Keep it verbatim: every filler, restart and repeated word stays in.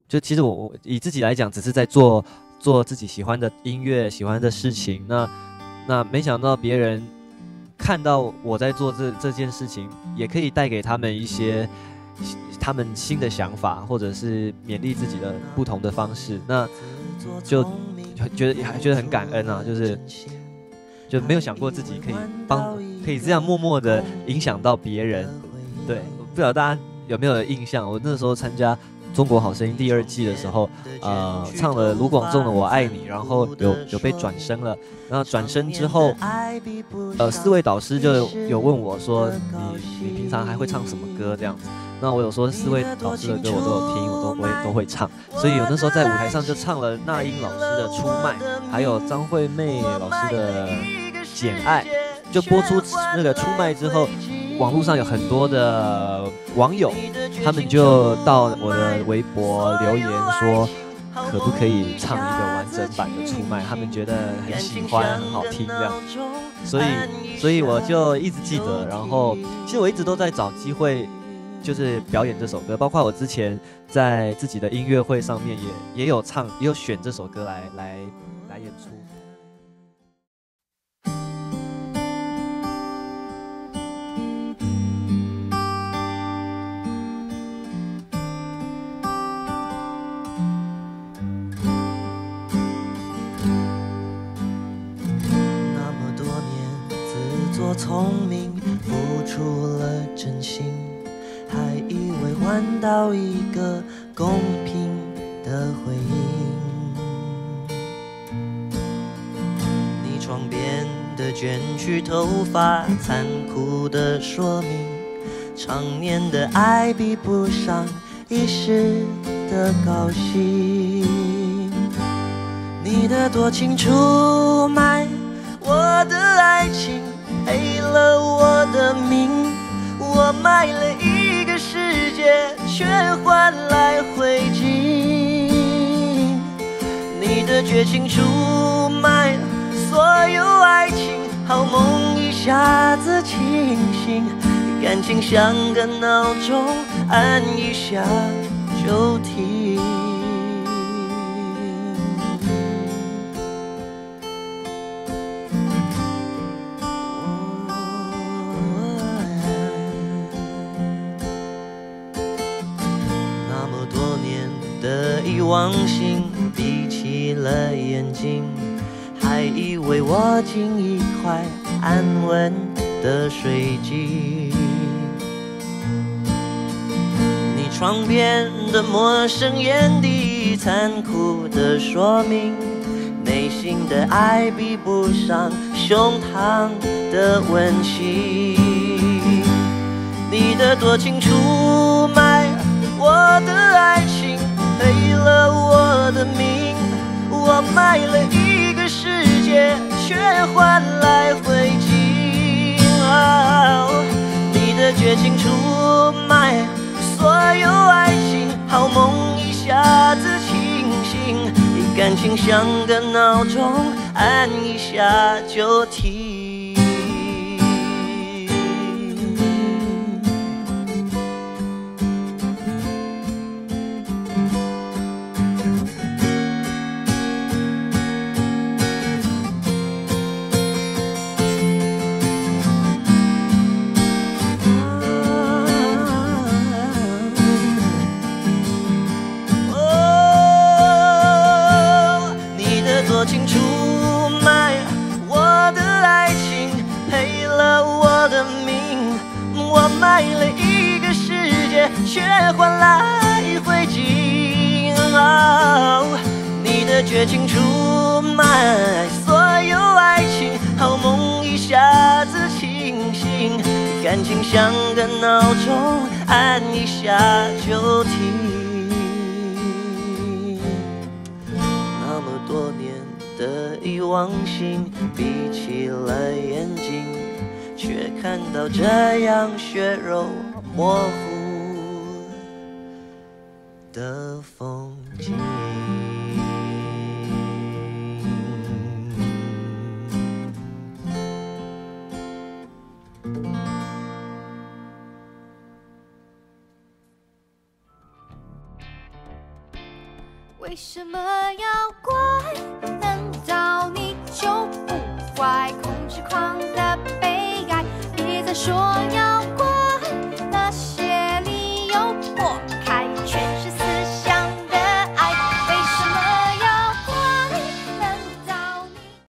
就其实我我以自己来讲，只是在做做自己喜欢的音乐、喜欢的事情。那那没想到别人看到我在做这这件事情，也可以带给他们一些他们新的想法，或者是勉励自己的不同的方式。那就觉得还觉得很感恩啊，就是就没有想过自己可以帮，可以这样默默的影响到别人。对，不知道大家有没有印象？我那时候参加中国好声音第二季的时候，呃，唱了卢广仲的《我爱你》，然后有有被转声了。然后转声之后，呃，四位导师就有问我说：“你你平常还会唱什么歌？”这样子。那我有说四位导师的歌我都有听，我都会都会唱。所以有那时候在舞台上就唱了那英老师的《出卖》，还有张惠妹老师的《简爱》。就播出那个《出卖》之后，网络上有很多的网友，他们就到我的微博留言说，可不可以唱一个完整版的《出卖》？他们觉得很喜欢，很好听这样。所以，所以我就一直记得。然后，其实我一直都在找机会，就是表演这首歌。包括我之前在自己的音乐会上面也也有唱，也有选这首歌来来来演出。 聪明付出了真心，还以为换到一个公平的回应。你床边的卷曲头发残酷的说明，常年的爱比不上一时的高兴。你的多情出卖我的爱情，赔了我的命，我卖了一个世界，却换来灰烬。你的绝情出卖所有爱情，好梦一下子清醒，感情像个闹钟，按一下就停。一往情闭起了眼睛，还以为握紧一块安稳的水晶。你床边的陌生眼底残酷的说明，内心的爱比不上胸膛的温馨。你的多情出卖我的爱情，赔了我的命，我卖了一个世界，却换来灰烬。哦，你的绝情出卖所有爱情，好梦一下子清醒，感情像个闹钟，按一下就停。多情出卖我的爱情，赔了我的命，我卖了一个世界，却换来灰烬。哦，你的绝情出卖所有爱情，好梦一下子清醒，感情像个闹钟，按一下就停。那么多年的一往情，闭起了眼睛，却看到这样血肉模糊的风景。 为什么要怪？难道你就不怪控制狂的悲哀？别再说要怪，那些理由破